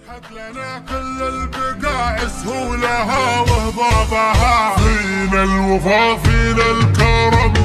فتحت لنا كل البقاع سهولها وهضابها، فينا الوفا فينا الكرم